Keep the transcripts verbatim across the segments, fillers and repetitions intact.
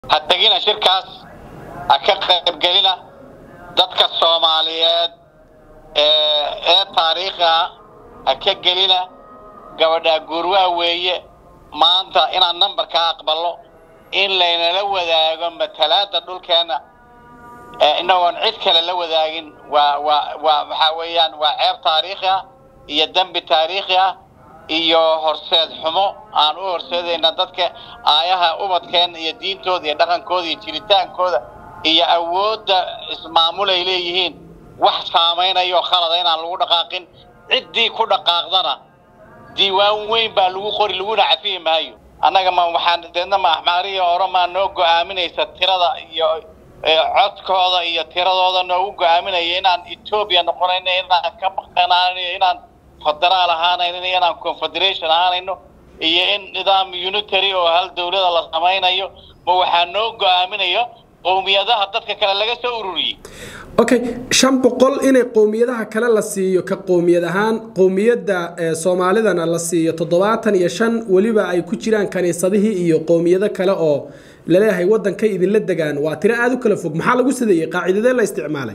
هتجينا شركة أكثر قليلة ضدك الصوماليات إيه تاريخها أكثر قليلة قبل جروا ويا ما أنت إن النمبر كأقبله إن لين لو ذا جم ثلاثة دول كان إنه نعيد كلا لو ذاين و و وحويان وعيب تاريخها يدم بتاريخها iyo horseed xumo aan u horseedayna dadka aayaha ubadkeen iyo diintooda iyo dhaqankooda iyo jiritaankooda iyo awoodda ismaamul ay leeyihiin wax saameynayo khalad inaan lagu dhaqaaqin cidii ku dhaqaaqdana diiwaan weyn baa lagu qori lagu cafiye maayo annaga ma waxaan deedna ma ahmaariyo oroma noo go'aaminaysa tirada iyo codkooda iyo tiradooda noo go'aaminaya inaan Ethiopia noqonayna inaan ka baqanaanay inaan federaal ahaanayna inaan confederation ahaanayno iyo in nidaam unitary oo hal dawlad la samaynayo ma waxa noo go'aaminayo qowmiyadaha dadka kale laga soo ururiyay okay shan boqol in qowmiyadaha kale la siiyo ka qowmiyad ahaan qowmiyada Soomaalidana la siiyo toddobaatan iyo shan waliba ay ku jiraan kaniisadihii iyo qowmiyada kale oo la leeyahay wadanka idin la degaan waa tiro aad u kala fog maxaa lagu sadeeyay qaacidada la isticmaalay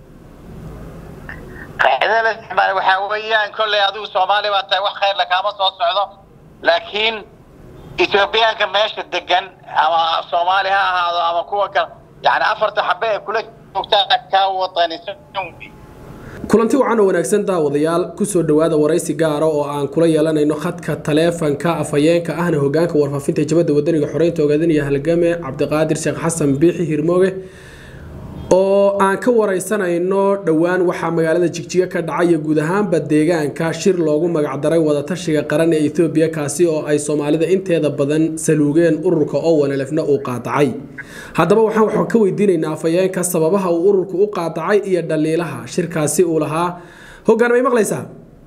قاعدة الاستعمال وحاويان كل هذو الصومالي وقت وخير لك أما صوت صعده لكن إثيوبيا كما يشتد الدقن أما الصومالي هذا أما كوكا يعني أفرت حباية كل مكتاك كوطني سنوي kulanti wacan oo wanaagsan daawadayaal ku soo dhawaada waraysi gaar ah oo aan kula yeelanayno khadka taleefanka afayeenka ahna hoggaanka warfaafinta jabada wadaniga xoreynta ogaadaniya halgame Cabdiqaadir Sheekh Xasan Biixi Hirmooge oo aan ka waraysanayno dhawaan waxa magaalada Jigjiga ka dhacay guud ahaanba deegaanka shir loogu magac daray wada tashiga qaran ee Ethiopia kaasi oo ay Soomaalida inteeda badan saluugeen ururka oo wanalafna uu qaadacay haddaba waxaan wax ka weydiinaynaa afayeenka sababaha uu ururku u qaadacay iyo dhaliilaha shirkaasi uu lahaa hoggaan may maqlaysaa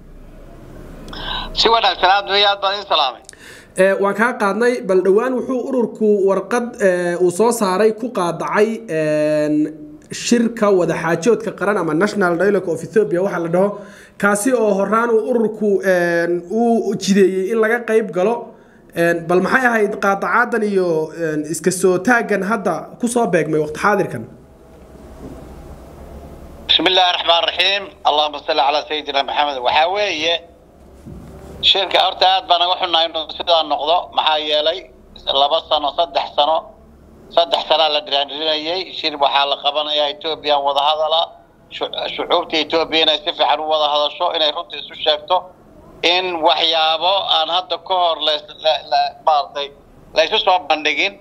si wanaagsan aad weeyad baan salaamay ee waan ka qaadnay bal dhawaan wuxuu ururku warqad uu soo saaray ku qaadacay een shirka wada xaajoodka qaran ama National Dialogue of Ethiopia waxa la dhaho kaasi oo horaan uu ururku een uu jideeyay in laga qayb galo een bal maxay ahayd qaadacaadan iyo iska soo taagan hadda ku soo beegmay waqti xaadirkan Bismillahir Rahmanir Rahiim Allahumma salli ala sayyidina Muhammad waxa weeye shirka horta aad baan uga xunahay inuu sidaa noqdo maxaa yeelay laba sano saddex sano saddex sano la dhiraanayay shir waxa la qabanayaa Ethiopia wada hadala shucuubta Ethiopia inay si fiican u wada hadasho inay runtii isu sheegto in waxyaabo aan hadda ka hor la la baartay la isu soo bandhigin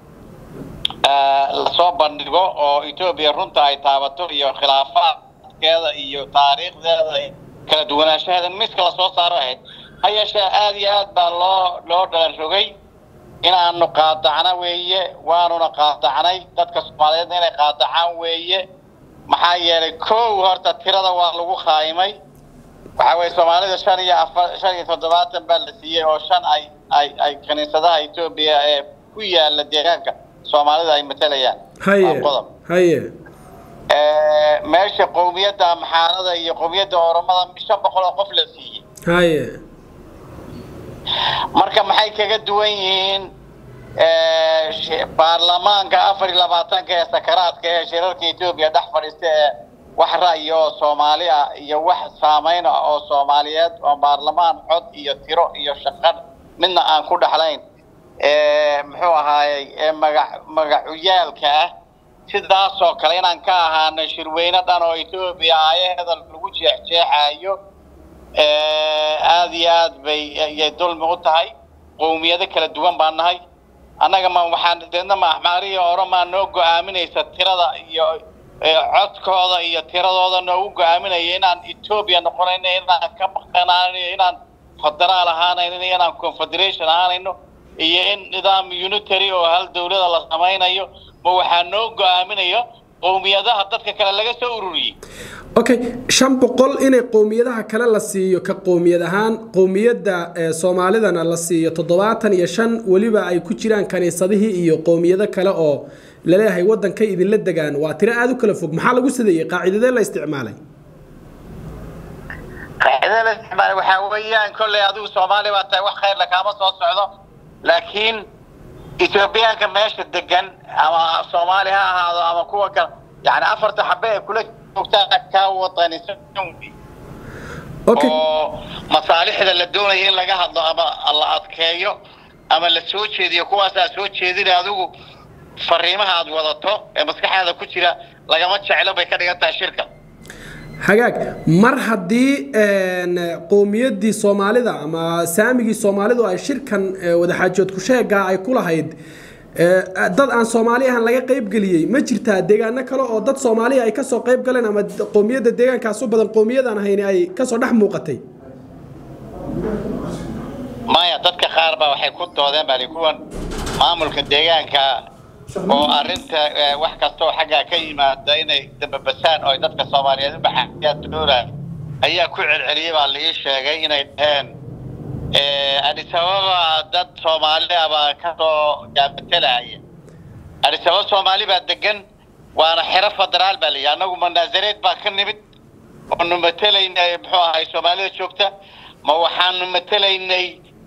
la soo bandhigo oo Ethiopia runtii ay taabato iyo khilaafaadkeeda iyo taariikhdeeda kala duwanaanshaha miska la soo saaray hay'asha aad iyo aad baa loo loo dhaarogay in aanu qaadacna weeye waanuna qaadacnay dadka Soomaaliyeed inay qaadacaan weeye maxaa yeelay koow horta tirada waa lagu qaymay waxa way Soomaalida shan iyo afar shan iyo toddobaatan baa la siiyay oo shan ay ay ay kaniisadaha Ethiopia ee ku yaala deegaanka Soomaalida ay matalayaan haye haye ee meesha qowmiyadda maxaarada iyo qowmiyadda Oromada shan boqol oo qof la siiyay haye marka maxay kaga duwan yihiin ee baarlamaanka afar iyo labaatanka ee sakaraadka ee shirarka Ethiopia dhex fadhiistay wax ra'yi oo Soomaali ah iyo wax saameyn oo Soomaaliyeed oo baarlamaan cod iyo tiro iyo shaqad midna aan ku dhaxlayn ee muxuu ahaayay ee magac magacuyaalka ah sidaas oo kale inaan ka ahaano shirweyne dhan oo Ethiopia ayaheeda lagu jeexjeexayo ee aad iyo aad bay ay dulmi u tahay qowmiyada kala duwan baan nahay annaga ma waxaan deedna ma ahmaariyo oroma noo go'aaminaysa tirada iyo codkooda iyo tiradooda noo go'aaminaya inaan Ethiopia noqonayna inaan ka baqanaanay inaan federaal ahaanayna inaan confederation ahaanayno iyo in nidaam unitary oo hal dawlad la samaynayo ma waxa noo go'aaminayo qowmiyadaha dadka kale laga soo ururiyay okay shan boqol in qowmiyadaha kale la siiyo ka qowmiyad ahaan qowmiyada Soomaalidana la siiyo toddobaatan iyo shan waliba ay ku jiraan kaniisadihii iyo qowmiyada kale oo la leeyahay wadanka idin la degaan waa tiro aad u kala fog maxaa lagu sadeeyay qaacidada la isticmaalay قاعدة الاستعمال وحاويان كل هذو الصومالي وقت وخير لك أما صوت صعده لكن إثيوبيا كماش الدجن أما صومالي هذا أما كوا كان يعني أفرت حبايب كل وقتها كوطني سنوي اوكي مصالح اللي الدولة هي اللي قاعد أما الله أذكيه أما اللي سوتش دي كوا سوتش دي هذو فريمها هذا وضعته مسكح هذا كتير لقمت شعله بيكره الشركة حقاق مر haddii qoomiyadii Soomaalida ama saamigii Soomaalidu ay shirkan wada xaajood ku sheega ay ku lahayd dad aan Soomaali ahaan laga qayb galiyay ma jirtaa deegaano kale oo dad Soomaali ay ka soo qayb galeen ama qoomiyada deegaankaas u badan qoomiyadaan ahayn ay ka soo dhex muuqatay maya dadka qaar baa waxay ku doodeen bari kuwan maamulka deegaanka oo arinta wax kasto xagga ka yimaada inay dababasaan oo dadka Soomaaliyeed u baxayaan dooraan ayaa ku celceliyay baa la sheegay inay dhaheen ee Addis Ababa dad Soomaali ah ka soo gaabtalay Addis Ababa Soomaali baa degan waana xiraf federaal baa la anagu manaazareed baa ka nimid oo numataynay muxuu ahay Soomaalida joogta ma waxaan numataynay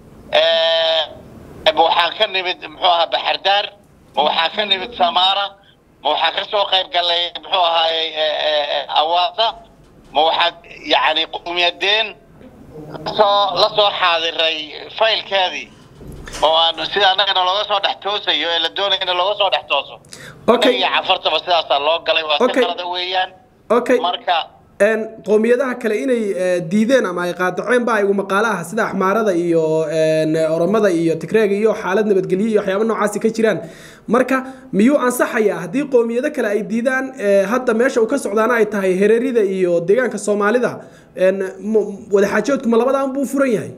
ee waxaan ka nimid muxuu ahaa Baxardaar waxaa ka nimid Samaara waxaa ka soo qayb galay muxuu ahaay awaasa waxaa yaani qowmiyadeen soo la soo xaadiray faylkeedii oo aan sida anaga looga soo dhaxtoosayo ee la doonayo in looga soo dhaxtooso okay ya afartaba sidaas loo galay waa safarada weeyaan okay marka een qoomiyadaha kale inay diideen ama ay qaadaceen baa igu maqaalaha sida Axmaarada iyo een Oromada iyo Tigreega iyo xaalad nabadgelyo iyo waxyaabo noocaas ka jiraan marka miyuu ansaxaya hadii qoomiyada kale ay diidaan hadda meesha uu ka socdaana ay tahay Hareerida iyo deegaanka Soomaalida een wada xaajoodku ma labadaan buu furan yahay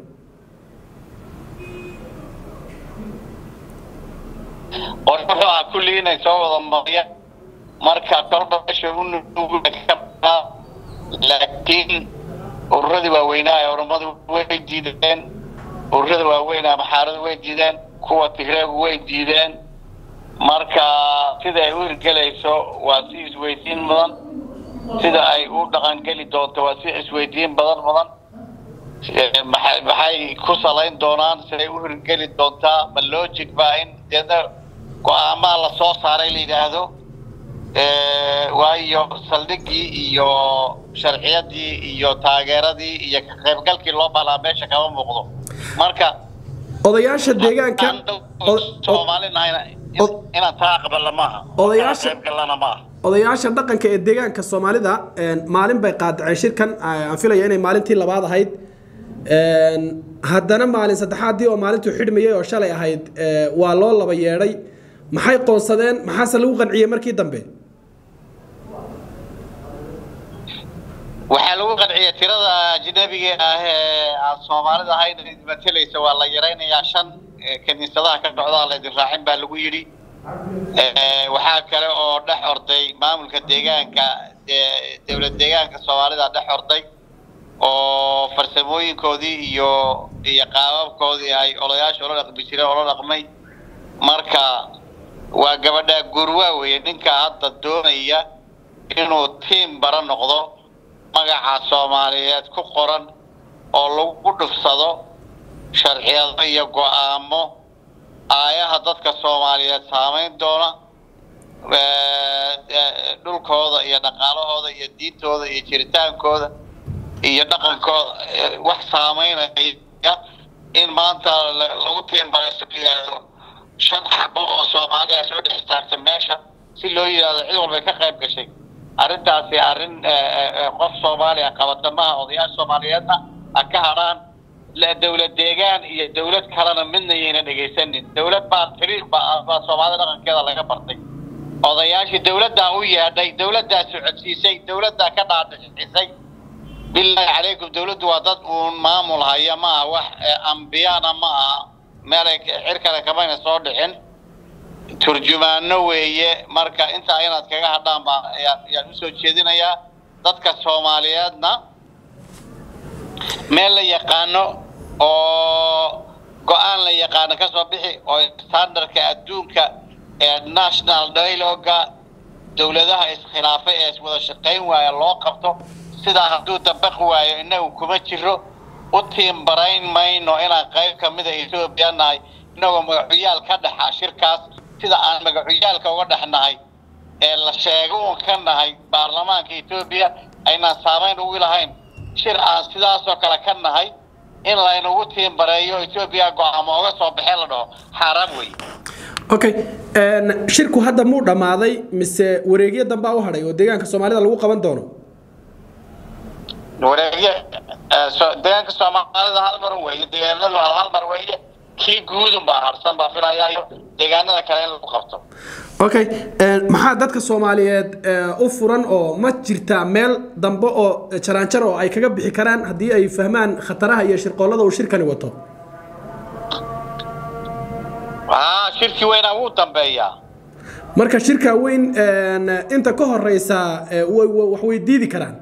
oo kulliina soo wada mariya marka korbaasho uu ka laakiin ururada waaweynaa Oromadu way diideen ururada waaweynaa Maxaaradu way diideen kuwa Tigreegu way diideen marka sida ay u hirgelayso waa si isweydiin badan sida ay u dhaqan gali doonto waa si isweydiin badan badan maxay ku salayn doonaan siday u hirgeli doontaa ma logic baa in dada go'aama la soo saaray la yiraahdo ee waayo saldhigii iyo sharciyadii iyo taageeradii iyo ka qaybgalkii loo baahnaa meesha kama muuqdo marka odayaasha deegaanka Soomaalina ina taaqbal maaha odayaasha odayaasha dhaqanka ee deegaanka Soomaalida maalin bay qaadaceen shirkan aan filayo inay maalintii labaad ahayd een haddana maalin saddexaadii oo maalintu xidhmayay oo shalay ahayd waa loo laba yeeray maxay qoonsadeen maxaa lagu qanciyay markii dambe waxa lagu qanciyay tirada ajnabiga ah ee Soomaalida ahayd matalaysa waa la yareynayaa shan kaniisadaha ka socda la diraacin baa lagu yiri ee waxa kale oo dhex orday maamulka deegaanka dawladda deegaanka Soomaalida dhex orday oo farsamooyinkoodii iyo iyo qaababkoodii ay odayaasha oo la dhaqmi jireen oo la dhaqmay marka waa gabadha gurwa weey ninka hadda doonaya inuu team baran noqdo magaca Soomaaliyeed ku qoran oo lagu dhufsado sharciyada iyo go'aamo aayaha dadka Soomaaliyeed saameyn doona ee dhulkooda iyo dhaqaalahooda iyo diintooda iyo jiritaankooda iyo dhaqankooda wax saameynaya in maanta lagu tiimbarayso shan xabo oo Soomaaliya soo dhextaagtay meesha si loo yiraahdo cid walba ka qayb gashay arintaasi arin qof Soomaali ah qabadamaha odayaasha Soomaaliyeedna ka haraan la dawlad deegaan iyo dawlad kalena midna yeena dhageysanin dawlad baa tariiq baa Soomaalida dhaqankeeda laga bartay odayaasha dawladda u yeedhay dawladda socodsiisay dawladda ka dhaadhicisay billahi alaykum dawladdu waa dad uun maamul haya ma wax ambiyana ma meelay xirkada kamayna soo dhixin turjumaano weeye marka inta inaad kaga hadhaan baa ayaan u soo jeedinayaa dadka Soomaaliyeedna meel la yaqaano oo go'aan la yaqaano ka soo bixi oo standardka adduunka ee national dialogue dawladaha iskhilaafay ee wada shaqeyn waaya loo qabto sida hadduu dabaq waayo inagu kuma jiro u tiim barayn mayno inaan qayb kamid ah Ethiopia nahay إنه مجعيال كده شركات كذا عن مجعيال كوجد حناي الشيء كنا هاي برلمان كإثيوبيا أين سامين ويلهين شركة كذا سوكلا كنا هاي إن لا ينوتين برايو إثيوبيا قاموا صبحنا حرامي. أوكي أن شركة هذا مو دماغي مس ورقية دم باوهري وديان كسومالي لو قبض دونه. ورقية ديان كسومالي هالمروي ديان لو هالمروي كي جودم بحر سام بفرايا ديان هذا كلام لو قبضه. أوكي maxaa dadka Soomaaliyeed u furan oo ma jirta meel dambe oo charaanchar oo ay kaga bixi karaan hadii ay fahmaan khataraha iyo shirqoolada uu shirkani wato ah shirki weyn uu dambeeya marka shirka weyn inta ka horeysa wax way diidi karaan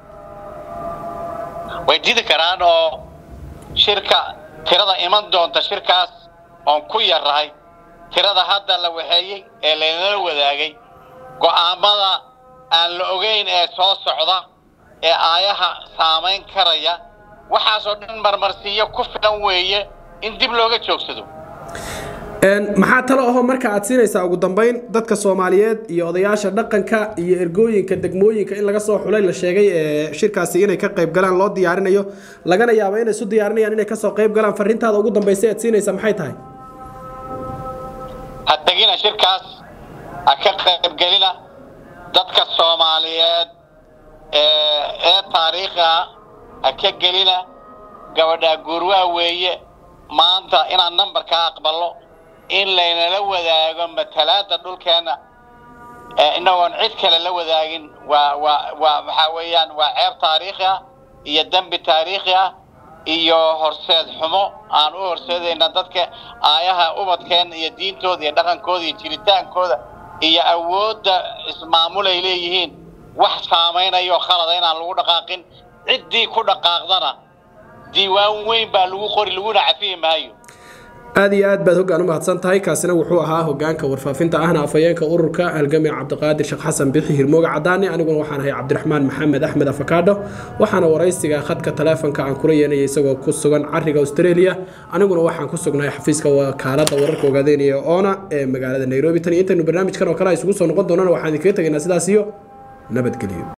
way diidi karaan oo shirka tirada iman doonta shirkaas oo ku yarahay tirada hadda la waxeeyay ee leena wadaagay go'aamada aan la ogeyn ee soo socda ee aayaha saameyn karaya waxa soo dhan marmarsiyo ku filan weeye in dib looga joogsado een maxaa talo ah marka aad siinaysaa ugu dambeyn dadka Soomaaliyeed iyo odayaasha dhaqanka iyo ergooyinka degmooyinka in laga soo xulay la sheegay ee shirkaasi inay ka qayb galaan loo diyaarinayo lagana yaabo inay soo diyaarinayaan inay ka soo qayb galaan fariintaada ugu dambeysay aad siinaysaa maxay tahay هتجينا شركة أكثر قليلة ضدك الصوماليات إيه تاريخها أكثر قليلة جودا جروا ويا ما أنت إن النمبر كأقبله إن لين لو ذا جنب ثلاثة دول كان إنه نعيد كلا لو ذاين و و وحويان وعيب تاريخها يدم بتاريخها iyo horseed xumo aan u horseedayna dadka aayaha ubadkeen iyo diintooda iyo dhaqankooda iyo jiritaankooda iyo awoodda ismaamul ay leeyihiin wax saameynayo khalad inaan lagu dhaqaaqin ciddii ku dhaqaaqdana diiwaan weyn baa lagu qori laguna cafiye maayo aad iyo aad baad hoggaan u mahadsan tahay kaasina wuxuu ahaa hoggaanka warfaafinta ahna afayeenka ururka halgamay Cabdiqaadir Sheekh Xasan Bixi Hirmooga Cadaani aniguna waxaan ahay Cabdiraxmaan Maxamed Axmed Afakaado waxaana waraysiga khadka taleefanka aan kula yeelanay isagoo ku sugan cariga Australia aniguna waxaan ku sugnahay xafiiska wakaalada wararka ogaadeenaya oona ee magaalada Nairobi tan intaanu barnaamijkan oo kale isugu soo noqon doonana waxaan idinkaga tagaynaa sidaas iyo nabadgelyo.